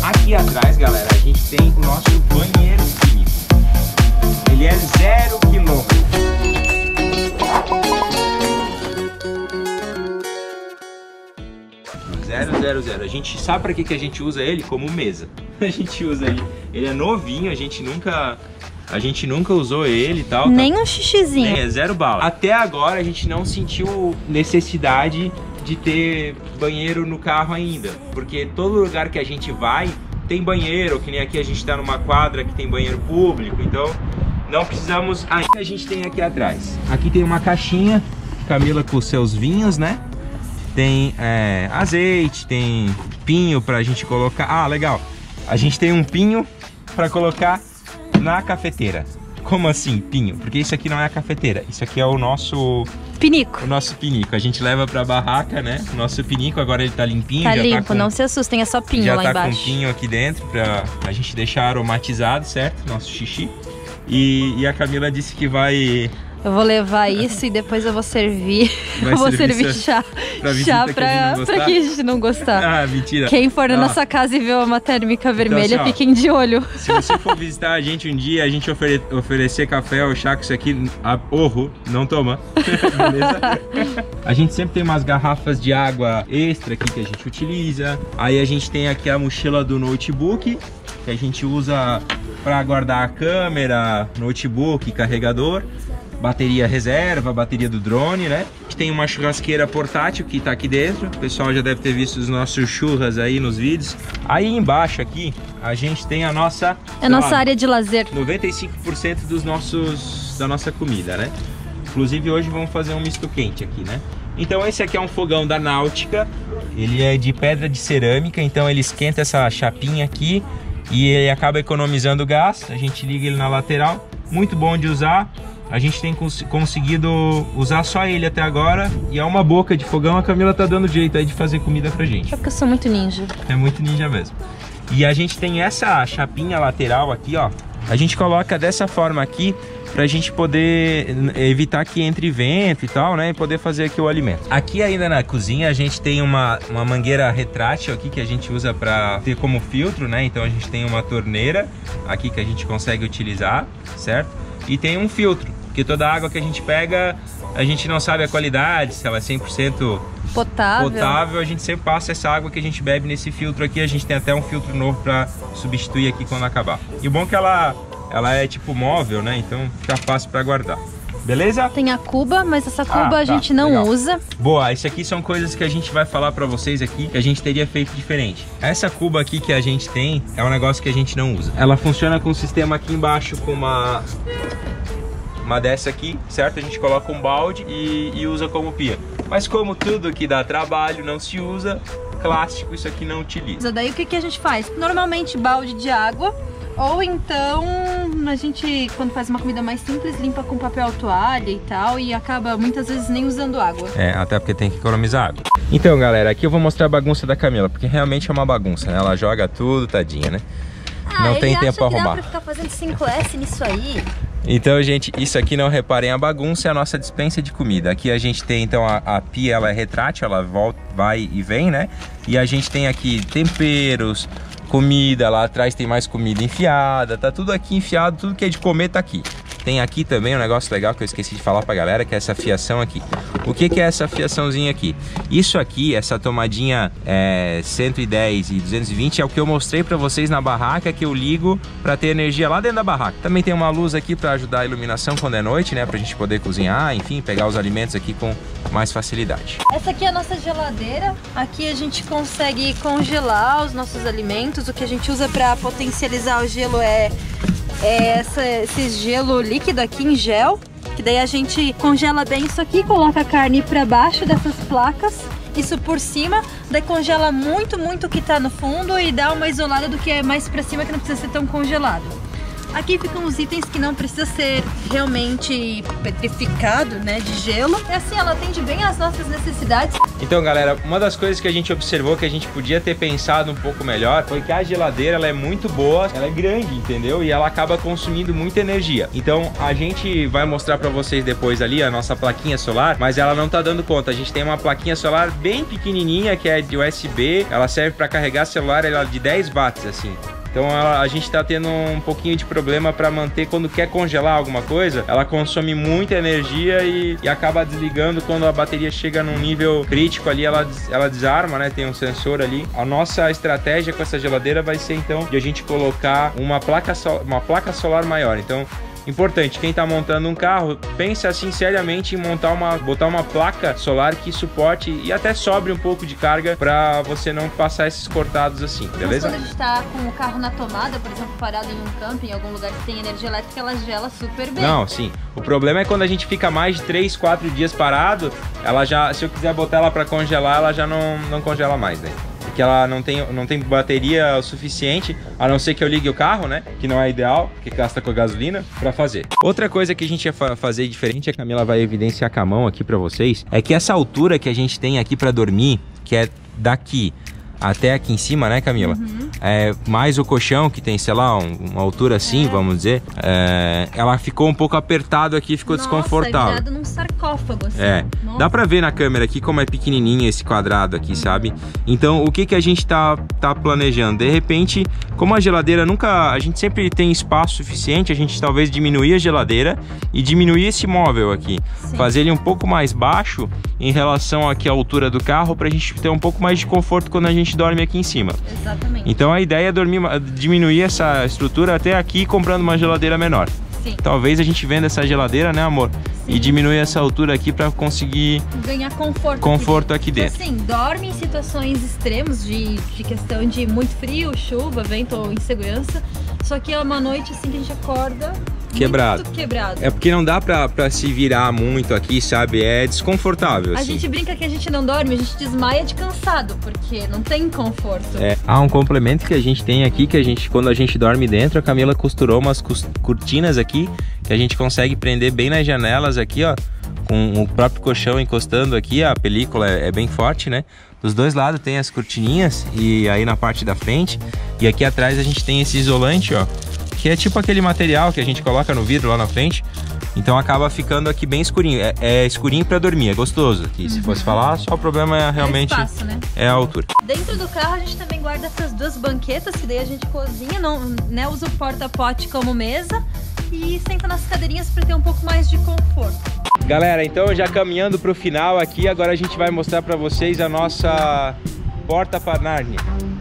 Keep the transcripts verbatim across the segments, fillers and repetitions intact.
Aqui atrás, galera, a gente tem o nosso banheiro químico. Ele é zero quilômetro. Zero, zero, zero. A gente sabe para que, que a gente usa ele? Como mesa. A gente usa ele. Ele é novinho, a gente nunca... A gente nunca usou ele e tal. Nem tá... um xixizinho. É, zero bala. Até agora a gente não sentiu necessidade de ter banheiro no carro ainda. Porque todo lugar que a gente vai tem banheiro, que nem aqui a gente tá numa quadra que tem banheiro público. Então não precisamos... Ainda a gente tem aqui atrás. Aqui tem uma caixinha, Camila com seus vinhos, né? Tem é, azeite, tem pinho pra gente colocar. Ah, legal. A gente tem um pinho pra colocar na cafeteira. Como assim, pinho? Porque isso aqui não é a cafeteira, isso aqui é o nosso... Pinico. O nosso pinico. A gente leva pra barraca, né? O nosso pinico, agora ele tá limpinho. Tá já limpo, tá com... não se assustem, é só pinho já lá tá embaixo. Com pinho aqui dentro pra a gente deixar aromatizado, certo? Nosso xixi. E, e a Camila disse que vai... Eu vou levar isso e depois eu vou servir. Vai eu vou servir servir chá pra, chá pra, pra que a gente não gostar. Ah, mentira. Quem for na ah. nossa casa e ver uma térmica vermelha, então, assim, fiquem de olho. Se você for visitar a gente um dia, a gente ofere oferecer café ou chá, que isso aqui, a orro, não toma. Beleza? A gente sempre tem umas garrafas de água extra aqui que a gente utiliza. Aí a gente tem aqui a mochila do notebook, que a gente usa para guardar a câmera, notebook, carregador. Bateria reserva, bateria do drone, né? A gente tem uma churrasqueira portátil que tá aqui dentro. O pessoal já deve ter visto os nossos churras aí nos vídeos. Aí embaixo aqui, a gente tem a nossa... É a nossa lá, área de lazer. noventa e cinco por cento dos nossos, da nossa comida, né? Inclusive hoje vamos fazer um misto quente aqui, né? Então esse aqui é um fogão da Náutica. Ele é de pedra de cerâmica, então ele esquenta essa chapinha aqui e ele acaba economizando gás. A gente liga ele na lateral. Muito bom de usar. A gente tem cons conseguido usar só ele até agora. E é uma boca de fogão, a Camila tá dando jeito aí de fazer comida pra gente. É porque eu sou muito ninja. É muito ninja mesmo. E a gente tem essa chapinha lateral aqui, ó. A gente coloca dessa forma aqui pra gente poder evitar que entre vento e tal, né? E poder fazer aqui o alimento. Aqui ainda na cozinha a gente tem uma, uma mangueira retrátil aqui que a gente usa pra ter como filtro, né? Então a gente tem uma torneira aqui que a gente consegue utilizar, certo? E tem um filtro, porque toda a água que a gente pega, a gente não sabe a qualidade, se ela é cem por cento potável. potável, a gente sempre passa essa água que a gente bebe nesse filtro aqui. A gente tem até um filtro novo para substituir aqui quando acabar. E o bom é que ela, ela é tipo móvel, né? Então fica fácil para guardar. Beleza? Tem a cuba, mas essa cuba ah, a tá, gente não legal. usa. Boa, isso aqui são coisas que a gente vai falar pra vocês aqui, que a gente teria feito diferente. Essa cuba aqui que a gente tem é um negócio que a gente não usa. Ela funciona com um sistema aqui embaixo, com uma... Uma dessa aqui, certo? A gente coloca um balde e, e usa como pia. Mas como tudo que dá trabalho não se usa, plástico isso aqui não utiliza. Daí o que, que a gente faz? Normalmente balde de água, ou então a gente, quando faz uma comida mais simples, limpa com papel toalha e tal, e acaba muitas vezes nem usando água. É, até porque tem que economizar água. Então galera, aqui eu vou mostrar a bagunça da Camila, porque realmente é uma bagunça, né? Ela joga tudo, tadinha, né? Ah, não tem tempo pra arrumar. arrumar. Dá pra ficar fazendo cinco S nisso aí. Então, gente, isso aqui, não reparem, a bagunça é a nossa dispensa de comida. Aqui a gente tem, então, a, a pia, ela é retrátil, ela volta, vai e vem, né? E a gente tem aqui temperos, comida, lá atrás tem mais comida enfiada, tá tudo aqui enfiado, tudo que é de comer tá aqui. Tem aqui também um negócio legal que eu esqueci de falar pra galera, que é essa fiação aqui. O que que é essa fiaçãozinha aqui? Isso aqui, essa tomadinha é, cento e dez e duzentos e vinte é o que eu mostrei pra vocês na barraca, que eu ligo pra ter energia lá dentro da barraca. Também tem uma luz aqui pra ajudar a iluminação quando é noite, né? Pra gente poder cozinhar, enfim, pegar os alimentos aqui com mais facilidade. Essa aqui é a nossa geladeira. Aqui a gente consegue congelar os nossos alimentos. O que a gente usa pra potencializar o gelo é... É essa, esse gelo líquido aqui em gel, que daí a gente congela bem isso aqui, coloca a carne pra baixo dessas placas, isso por cima, daí congela muito, muito o que tá no fundo e dá uma isolada do que é mais pra cima, que não precisa ser tão congelado. Aqui ficam os itens que não precisa ser realmente petrificado, né, de gelo. E assim, ela atende bem às nossas necessidades. Então, galera, uma das coisas que a gente observou que a gente podia ter pensado um pouco melhor foi que a geladeira, ela é muito boa, ela é grande, entendeu? E ela acaba consumindo muita energia. Então, a gente vai mostrar pra vocês depois ali a nossa plaquinha solar, mas ela não tá dando conta. A gente tem uma plaquinha solar bem pequenininha, que é de U S B, ela serve para carregar celular, ela é de dez watts, assim. Então ela, a gente tá tendo um pouquinho de problema para manter quando quer congelar alguma coisa, ela consome muita energia e, e acaba desligando quando a bateria chega num nível crítico ali, ela, ela desarma, né? Tem um sensor ali. A nossa estratégia com essa geladeira vai ser então de a gente colocar uma placa, so, uma placa solar maior. Então, importante, quem está montando um carro, pense assim seriamente em montar uma, botar uma placa solar que suporte e até sobre um pouco de carga para você não passar esses cortados assim, beleza? Mas quando a gente está com o carro na tomada, por exemplo, parado em um camping, em algum lugar que tem energia elétrica, ela gela super bem. Não, sim. O problema é quando a gente fica mais de três, quatro dias parado, ela já, se eu quiser botar ela para congelar, ela já não, não congela mais, né? Que ela não tem, não tem bateria o suficiente, a não ser que eu ligue o carro, né? Que não é ideal, que gasta com a gasolina, pra fazer. Outra coisa que a gente ia fa fazer diferente, a Camila vai evidenciar com a mão aqui pra vocês, é que essa altura que a gente tem aqui pra dormir, que é daqui até aqui em cima, né, Camila? Uhum. É, mais o colchão, que tem, sei lá, um, uma altura assim, é. vamos dizer, é, ela ficou um pouco apertado aqui, ficou Nossa, desconfortável. É virado num sarcófago, assim. É, Nossa. Dá pra ver na câmera aqui como é pequenininho esse quadrado aqui, sabe? Então, o que que a gente tá, tá planejando? De repente, como a geladeira nunca, a gente sempre tem espaço suficiente, a gente talvez diminuir a geladeira e diminuir esse móvel aqui. Sim. Fazer ele um pouco mais baixo em relação aqui à altura do carro, pra gente ter um pouco mais de conforto quando a gente dorme aqui em cima. Exatamente. Então a ideia é dormir, diminuir essa estrutura até aqui comprando uma geladeira menor. Sim. Talvez a gente venda essa geladeira, né, amor? Sim. E diminui essa altura aqui para conseguir ganhar conforto, conforto aqui, aqui dentro. Assim, dorme em situações extremas de, de questão de muito frio, chuva, vento ou insegurança. Só que é uma noite assim que a gente acorda quebrado. Muito quebrado. É porque não dá pra, pra se virar muito aqui, sabe? É desconfortável, assim. A gente brinca que a gente não dorme, a gente desmaia de cansado, porque não tem conforto. É. Ah, um complemento que a gente tem aqui, que a gente, quando a gente dorme dentro, a Camila costurou umas cortinas aqui, que a gente consegue prender bem nas janelas aqui, ó, com o próprio colchão encostando aqui, a película é, é bem forte, né? Dos dois lados tem as cortininhas e aí na parte da frente, e aqui atrás a gente tem esse isolante, ó, que é tipo aquele material que a gente coloca no vidro lá na frente. Então acaba ficando aqui bem escurinho. É, é escurinho para dormir, é gostoso aqui. Uhum. Se fosse falar, só o problema é realmente é, espaço, né? É a altura. Dentro do carro a gente também guarda essas duas banquetas, que daí a gente cozinha, não, né, usa o porta-pote como mesa e senta nas cadeirinhas para ter um pouco mais de conforto. Galera, então já caminhando para o final aqui, agora a gente vai mostrar para vocês a nossa porta para Nárnia.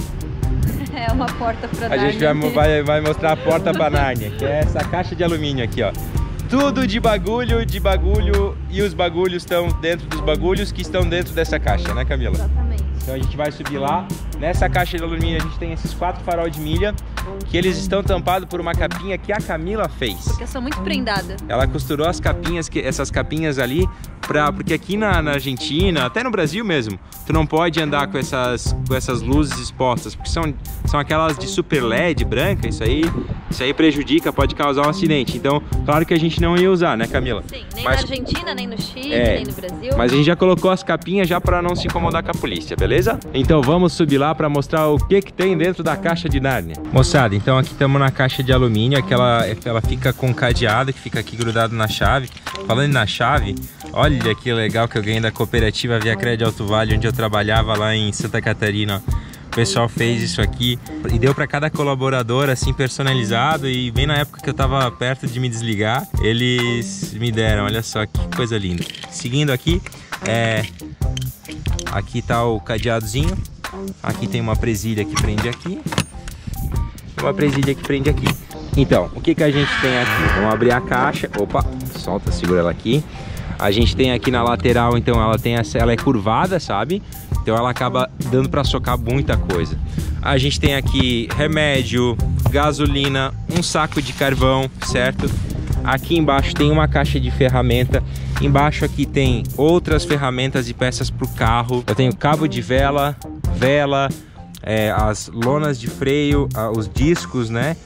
É uma porta para Nárnia. A gente vai, vai, vai mostrar a porta para Nárnia, que é essa caixa de alumínio aqui, ó. Tudo de bagulho, de bagulho, e os bagulhos estão dentro dos bagulhos que estão dentro dessa caixa, né, Camila? Exatamente. Então a gente vai subir lá. Nessa caixa de alumínio a gente tem esses quatro farol de milha, que eles estão tampados por uma capinha que a Camila fez. Porque eu sou muito prendada. Ela costurou as capinhas, que, essas capinhas ali, pra, porque aqui na, na Argentina, até no Brasil mesmo, tu não pode andar com essas, com essas luzes expostas, porque são, são aquelas de super L E D branca, isso aí, isso aí prejudica, pode causar um acidente. Então, claro que a gente não ia usar, né, Camila? Sim, nem mas, na Argentina, nem no Chile, é, nem no Brasil. Mas a gente já colocou as capinhas já para não se incomodar com a polícia, beleza? Então vamos subir lá para mostrar o que que tem dentro da caixa de Nárnia. Moçada, então aqui estamos na caixa de alumínio, que ela, ela fica com cadeado, que fica aqui grudado na chave. Falando na chave, olha que legal que eu ganhei da cooperativa Via Crédito Alto Vale, onde eu trabalhava lá em Santa Catarina. O pessoal fez isso aqui e deu para cada colaborador assim personalizado, e bem na época que eu tava perto de me desligar, eles me deram, olha só que coisa linda. Seguindo aqui, é... aqui tá o cadeadozinho, aqui tem uma presilha que prende aqui, uma presilha que prende aqui. Então, o que que a gente tem aqui? Vamos abrir a caixa, opa, solta, segura ela aqui. A gente tem aqui na lateral, então ela tem essa, ela é curvada, sabe? Então ela acaba dando para socar muita coisa. A gente tem aqui remédio, gasolina, um saco de carvão, certo? Aqui embaixo tem uma caixa de ferramenta. Embaixo aqui tem outras ferramentas e peças para o carro. Eu tenho cabo de vela, vela, é, as lonas de freio, os discos, né?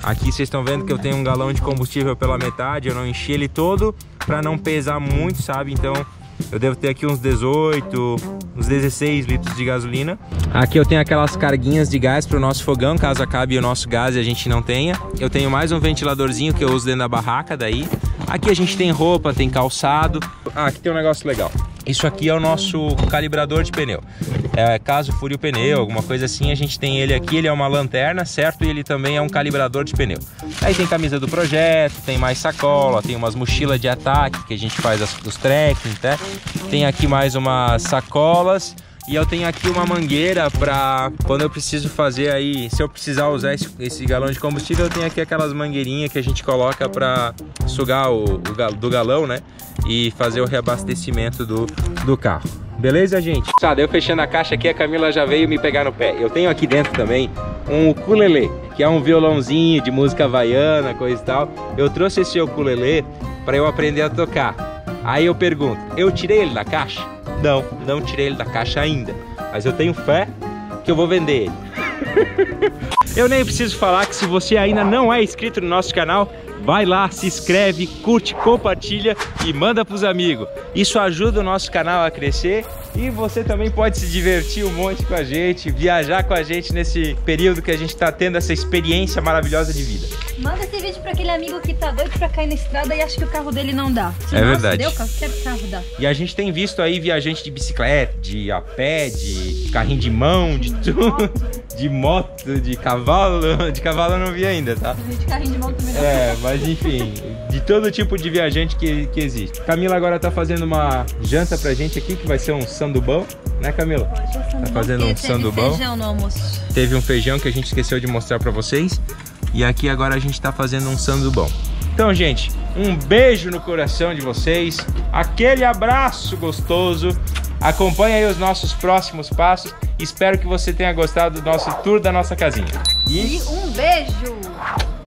Aqui vocês estão vendo que eu tenho um galão de combustível pela metade, eu não enchi ele todo para não pesar muito, sabe? Então eu devo ter aqui uns dezoito, uns dezesseis litros de gasolina. Aqui eu tenho aquelas carguinhas de gás para o nosso fogão, caso acabe o nosso gás e a gente não tenha. Eu tenho mais um ventiladorzinho que eu uso dentro da barraca daí. Aqui a gente tem roupa, tem calçado. Ah, aqui tem um negócio legal. Isso aqui é o nosso calibrador de pneu. É, caso fure o pneu, alguma coisa assim, a gente tem ele aqui. Ele é uma lanterna, certo? E ele também é um calibrador de pneu. Aí tem camisa do projeto, tem mais sacola, tem umas mochilas de ataque que a gente faz as, os trekking, tá? Tem aqui mais umas sacolas. E eu tenho aqui uma mangueira para quando eu preciso fazer aí, se eu precisar usar esse, esse galão de combustível, eu tenho aqui aquelas mangueirinhas que a gente coloca para sugar o, o do galão, né? E fazer o reabastecimento do, do carro. Beleza, gente? Sabe, eu fechando a caixa aqui, a Camila já veio me pegar no pé. Eu tenho aqui dentro também um ukulele, que é um violãozinho de música havaiana, coisa e tal. Eu trouxe esse ukulele para eu aprender a tocar. Aí eu pergunto, eu tirei ele da caixa? Não, não tirei ele da caixa ainda, mas eu tenho fé que eu vou vender ele. Eu nem preciso falar que se você ainda não é inscrito no nosso canal, vai lá, se inscreve, curte, compartilha e manda para os amigos. Isso ajuda o nosso canal a crescer e você também pode se divertir um monte com a gente, viajar com a gente nesse período que a gente está tendo essa experiência maravilhosa de vida. Manda esse vídeo para aquele amigo que tá doido para cair na estrada e acha que o carro dele não dá. Se é nossa, verdade. Deu, qualquer carro dá. E a gente tem visto aí viajante de bicicleta, de a pé, de carrinho de mão, de tudo, de moto, de cavalo. De cavalo eu não vi ainda, tá? De carrinho de mão também não. É, mas enfim, de todo tipo de viajante que, que existe. Camila agora tá fazendo uma janta pra gente aqui, que vai ser um sandubão, né, Camila? Tá fazendo um sandubão. Teve feijão no almoço. Teve um feijão que a gente esqueceu de mostrar pra vocês. E aqui agora a gente tá fazendo um sandubão. Então, gente, um beijo no coração de vocês. Aquele abraço gostoso. Acompanhe aí os nossos próximos passos. Espero que você tenha gostado do nosso tour da nossa casinha. E, e um beijo!